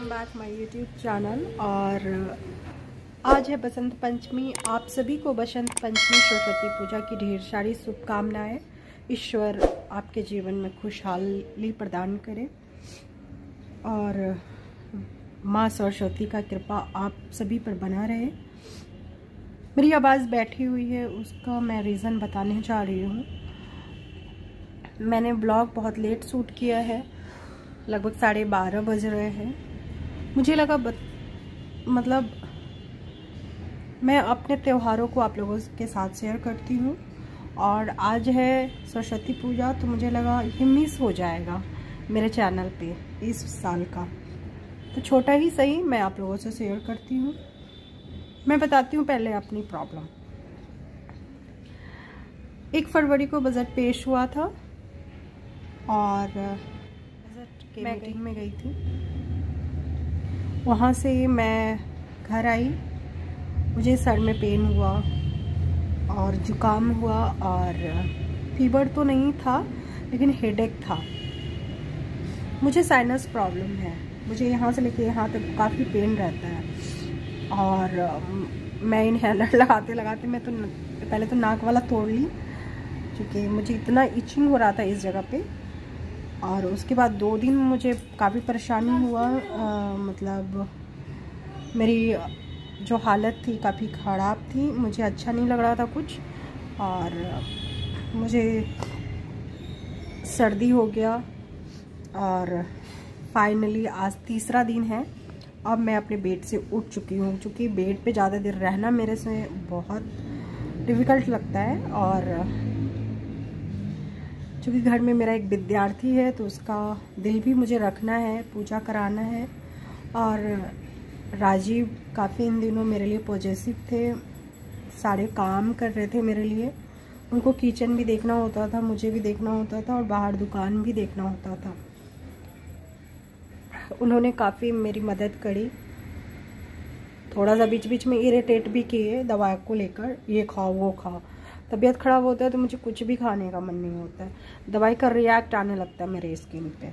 Welcome back my YouTube channel. और आज है बसंत पंचमी। आप सभी को बसंत पंचमी सरस्वती पूजा की ढेर सारी शुभकामनाएं। ईश्वर आपके जीवन में खुशहाली प्रदान करे और माँ सरस्वती का कृपा आप सभी पर बना रहे। मेरी आवाज़ बैठी हुई है, उसका मैं रीज़न बताने जा रही हूँ। मैंने ब्लॉग बहुत लेट शूट किया है, लगभग 12:30 बज रहे हैं। मुझे लगा मतलब मैं अपने त्योहारों को आप लोगों के साथ शेयर करती हूँ। और आज है सरस्वती पूजा, तो मुझे लगा ये मिस हो जाएगा मेरे चैनल पे इस साल का, तो छोटा ही सही मैं आप लोगों से शेयर करती हूँ। मैं बताती हूँ पहले अपनी प्रॉब्लम। 1 फरवरी को बजट पेश हुआ था और बजट के मीटिंग में गई थी। वहाँ से मैं घर आई, मुझे सर में पेन हुआ और जुकाम हुआ और फीवर तो नहीं था लेकिन हेडेक था। मुझे साइनस प्रॉब्लम है, मुझे यहाँ से लेके यहाँ तक काफ़ी पेन रहता है। और मैं इनहेलर लगाते लगाते मैं तो पहले तो नाक वाला तोड़ ली, क्योंकि मुझे इतना इचिंग हो रहा था इस जगह पे। और उसके बाद 2 दिन मुझे काफ़ी परेशानी हुआ, मतलब मेरी जो हालत थी काफ़ी ख़राब थी, मुझे अच्छा नहीं लग रहा था कुछ। और मुझे सर्दी हो गया और फाइनली आज 3रा दिन है। अब मैं अपने बेड से उठ चुकी हूँ, क्योंकि बेड पे ज़्यादा देर रहना मेरे से बहुत डिफ़िकल्ट लगता है। और क्योंकि घर में मेरा एक विद्यार्थी है तो उसका दिल भी मुझे रखना है, पूजा कराना है। और राजीव काफ़ी इन दिनों मेरे लिए पॉजिटिव थे, सारे काम कर रहे थे मेरे लिए। उनको किचन भी देखना होता था, मुझे भी देखना होता था और बाहर दुकान भी देखना होता था। उन्होंने काफ़ी मेरी मदद करी, थोड़ा सा बीच बीच में इरिटेट भी किए दवा को लेकर, ये खाओ वो खाओ। तबीयत ख़राब होता है तो मुझे कुछ भी खाने का मन नहीं होता है, दवाई का रिएक्ट आने लगता है मेरे स्किन पे।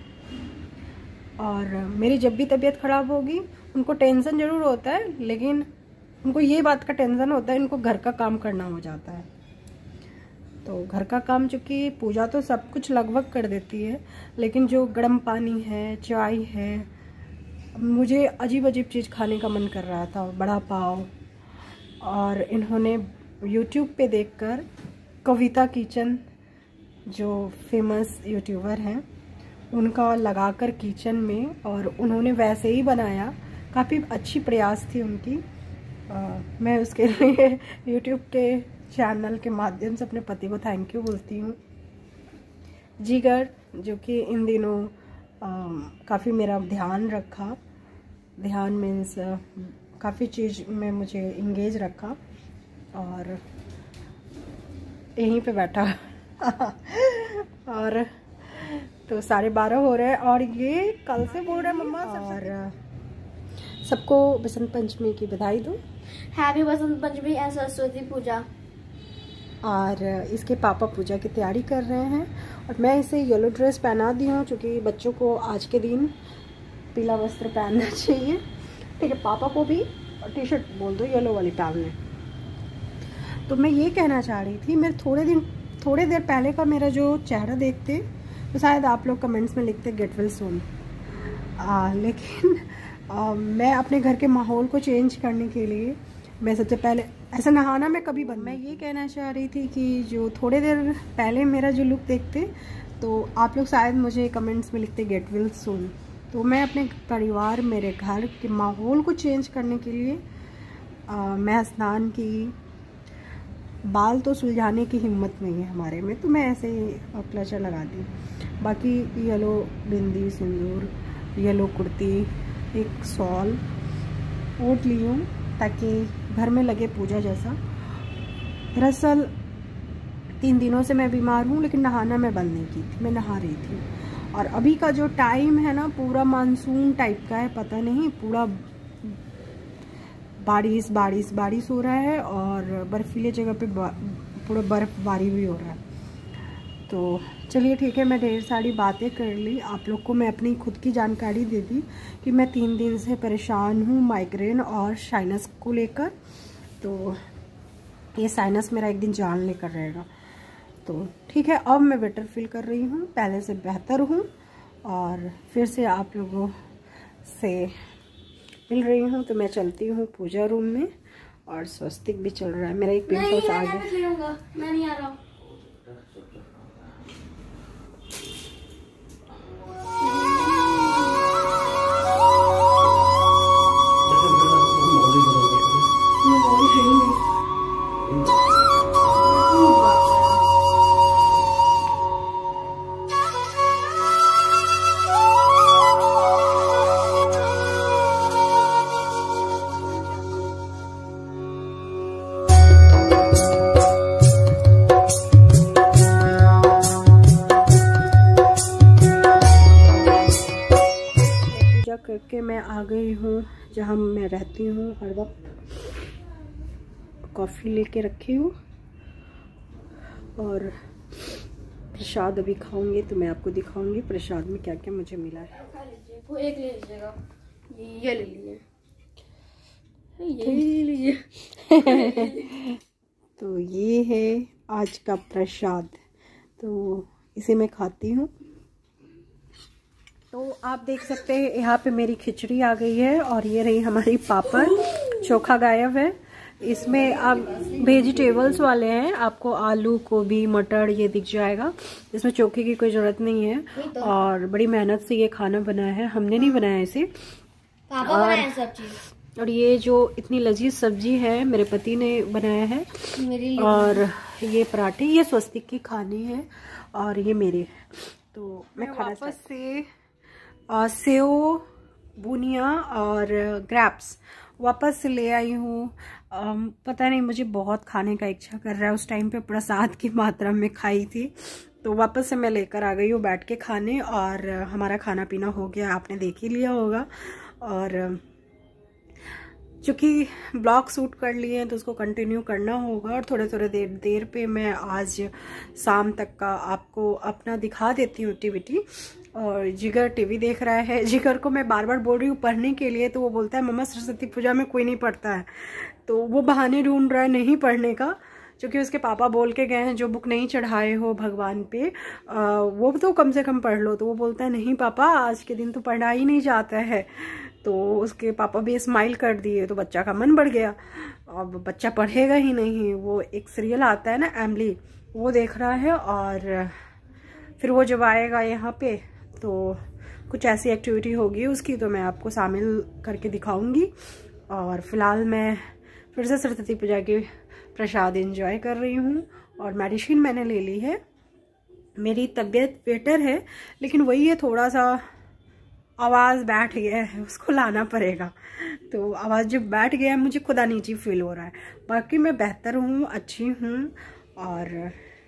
और मेरी जब भी तबीयत ख़राब होगी उनको टेंशन ज़रूर होता है, लेकिन उनको ये बात का टेंशन होता है इनको घर का काम करना हो जाता है। तो घर का काम, चूँकि पूजा तो सब कुछ लगभग कर देती है, लेकिन जो गर्म पानी है, चाय है, मुझे अजीब अजीब चीज़ खाने का मन कर रहा था, बड़ा पाव। और इन्होंने यूट्यूब पे देखकर कविता किचन, जो फेमस यूट्यूबर हैं, उनका लगाकर किचन में, और उन्होंने वैसे ही बनाया। काफ़ी अच्छी प्रयास थी उनकी। मैं उसके लिए यूट्यूब के चैनल के माध्यम से अपने पति को थैंक यू बोलती हूँ। जिगर, जो कि इन दिनों काफ़ी मेरा ध्यान रखा, ध्यान मीन्स काफ़ी चीज़ में मुझे इंगेज रखा। और यहीं पे बैठा और तो 12:30 हो रहे हैं और ये कल से बोल रहे हैं मम्मा। और सबको बसंत पंचमी की बधाई दो। Happy Basant Panchami and Saraswati Puja. और इसके पापा पूजा की तैयारी कर रहे हैं और मैं इसे येलो ड्रेस पहना दी हूँ, क्योंकि बच्चों को आज के दिन पीला वस्त्र पहनना चाहिए। ठीक है, पापा को भी टी शर्ट बोल दो येलो वाली पहनने। तो मैं ये कहना चाह रही थी, मैं थोड़े देर पहले का मेरा जो चेहरा देखते तो शायद आप लोग कमेंट्स में लिखते गेट वेल सून। लेकिन मैं अपने घर के माहौल को चेंज करने के लिए मैं सबसे पहले ऐसा नहाना मैं कभी बंद। मैं ये कहना चाह रही थी कि जो थोड़े देर पहले मेरा जो लुक देखते तो आप लोग शायद मुझे कमेंट्स में लिखते गेट वेल सून। तो मैं अपने परिवार, मेरे घर के माहौल को चेंज करने के लिए मैं स्नान की, बाल तो सुलझाने की हिम्मत नहीं है हमारे में, तो मैं ऐसे ही क्लचर लगा दी। बाकी येलो बिंदी, सिंदूर, येलो कुर्ती, एक शॉल ओढ़ ली हूँ ताकि घर में लगे पूजा जैसा। दरअसल 3 दिनों से मैं बीमार हूँ, लेकिन नहाना मैं बंद नहीं की थी, मैं नहा रही थी। और अभी का जो टाइम है ना, पूरा मानसून टाइप का है, पता नहीं, पूरा बारिश हो रहा है और बर्फीले जगह पे पूरा बर्फबारी भी हो रहा है। तो चलिए ठीक है, मैं ढेर सारी बातें कर ली। आप लोग को मैं अपनी खुद की जानकारी दे दी कि मैं 3 दिन से परेशान हूँ माइग्रेन और साइनस को लेकर। तो ये साइनस मेरा एक दिन जान लेकर रहेगा। तो ठीक है, अब मैं बेटर फील कर रही हूँ, पहले से बेहतर हूँ और फिर से आप लोगों से मिल रही हूँ। तो मैं चलती हूँ पूजा रूम में और स्वस्तिक भी चल रहा है। मेरा एक पिंपल्स आ गया। मैं नहीं आ रहा हूँ। करके मैं आ गई हूँ जहाँ मैं रहती हूँ। हर वक्त कॉफ़ी लेके रखी हूँ और प्रसाद अभी खाऊंगी तो मैं आपको दिखाऊंगी प्रसाद में क्या क्या मुझे मिला है। वो एक ले लीजिएगा, ये ले लीजिए, ये ले लीजिए। तो ये है आज का प्रसाद, तो इसे मैं खाती हूँ। तो आप देख सकते हैं यहाँ पे मेरी खिचड़ी आ गई है और ये रही हमारी पापड़। चोखा गायब है, इसमें आप वेजिटेबल्स वाले हैं, आपको आलू गोभी मटर ये दिख जाएगा। इसमें चोखे की कोई ज़रूरत नहीं है और बड़ी मेहनत से ये खाना बना है, हमने नहीं बनाया इसे। पापा बनाए सब चीज़। और ये जो इतनी लजीज सब्जी है मेरे पति ने बनाया है। और ये पराठे, ये स्वस्तिक की खानी है और ये मेरे। तो मैं वापस से सेव बुनिया और ग्रैप्स वापस से ले आई हूँ। पता नहीं मुझे बहुत खाने का इच्छा कर रहा है, उस टाइम पे प्रसाद की मात्रा में खाई थी तो वापस से मैं लेकर आ गई हूँ बैठ के खाने। और हमारा खाना पीना हो गया, आपने देख ही लिया होगा। और चूँकि ब्लॉग शूट कर लिए हैं तो उसको कंटिन्यू करना होगा और थोड़े थोड़े देर पे मैं आज शाम तक का आपको अपना दिखा देती हूँ एक्टिविटी। और जिगर टीवी देख रहा है। जिगर को मैं बार बार बोल रही हूँ पढ़ने के लिए, तो वो बोलता है मम्मा सरस्वती पूजा में कोई नहीं पढ़ता है। तो वो बहाने ढूंढ रहा है नहीं पढ़ने का, क्योंकि उसके पापा बोल के गए हैं जो बुक नहीं चढ़ाए हो भगवान पे वो तो कम से कम पढ़ लो। तो वो बोलता है नहीं पापा आज के दिन तो पढ़ा ही नहीं जाता है। तो उसके पापा भी स्माइल कर दिए तो बच्चा का मन बढ़ गया। अब बच्चा पढ़ेगा ही नहीं। वो एक सीरियल आता है ना एमली, वो देख रहा है और फिर वो जब आएगा यहाँ पे तो कुछ ऐसी एक्टिविटी होगी उसकी, तो मैं आपको शामिल करके दिखाऊंगी। और फिलहाल मैं फिर से सरस्वती पूजा की प्रसाद एंजॉय कर रही हूँ और मेडिसिन मैंने ले ली है। मेरी तबीयत बेटर है, लेकिन वही है थोड़ा सा आवाज़ बैठ गया है, उसको लाना पड़ेगा। तो आवाज़ जब बैठ गया है मुझे खुद अनईजी फील हो रहा है। बाकी मैं बेहतर हूँ, अच्छी हूँ और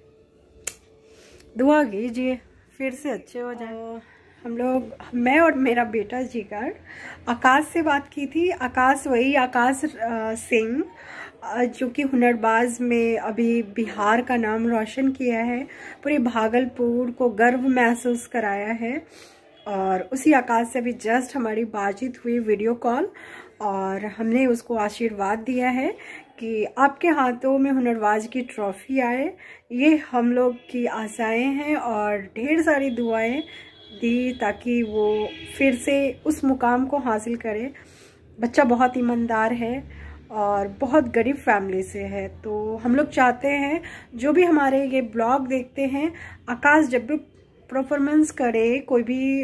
दुआ कीजिए फिर से अच्छे हो जाए। हम लोग, मैं और मेरा बेटा जिगर आकाश से बात की थी। आकाश वही आकाश सिंह जो कि हुनरबाज में अभी बिहार का नाम रोशन किया है, पूरे भागलपुर को गर्व महसूस कराया है। और उसी आकाश से भी जस्ट हमारी बातचीत हुई वीडियो कॉल और हमने उसको आशीर्वाद दिया है कि आपके हाथों में हुनरबाज की ट्रॉफी आए। ये हम लोग की आशाएं हैं और ढेर सारी दुआएं दी ताकि वो फिर से उस मुकाम को हासिल करे। बच्चा बहुत ईमानदार है और बहुत गरीब फैमिली से है। तो हम लोग चाहते हैं जो भी हमारे ये ब्लॉग देखते हैं, आकाश जब भी परफॉर्मेंस करे कोई भी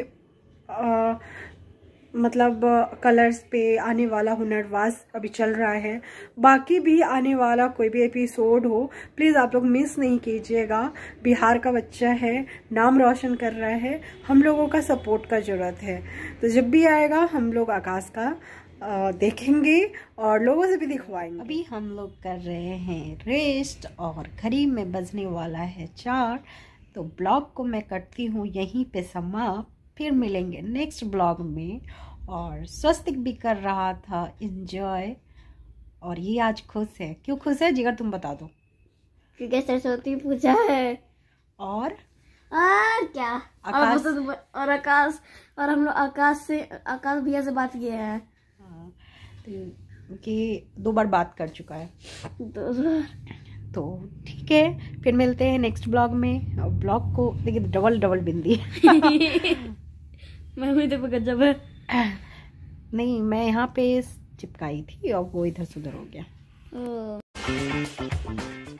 मतलब कलर्स पे आने वाला हुनरबाज अभी चल रहा है, बाकी भी आने वाला कोई भी एपिसोड हो, प्लीज़ आप लोग मिस नहीं कीजिएगा। बिहार का बच्चा है, नाम रोशन कर रहा है, हम लोगों का सपोर्ट का ज़रूरत है। तो जब भी आएगा हम लोग आकाश का देखेंगे और लोगों से भी दिखवाएंगे। अभी हम लोग कर रहे हैं रेस्ट और घड़ी में बजने वाला है 4। तो ब्लॉग को मैं करती हूँ यहीं पे समाप्त, फिर मिलेंगे नेक्स्ट ब्लॉग में। और स्वस्तिक भी कर रहा था एंजॉय और ये आज खुश है। क्यों खुश है जिगर तुम बता दो? क्योंकि सरस्वती पूजा है और क्या आकाश। और आकाश, और हम लोग आकाश भैया से बात किए हैं। हाँ, तो कि 2 बार बात कर चुका है। तो ठीक है, फिर मिलते हैं नेक्स्ट ब्लॉग में। ब्लॉग को देखिए डबल बिंदी मैं भी देखो गजब है। नहीं, मैं यहाँ पे चिपकाई थी और वो इधर से उधर हो गया।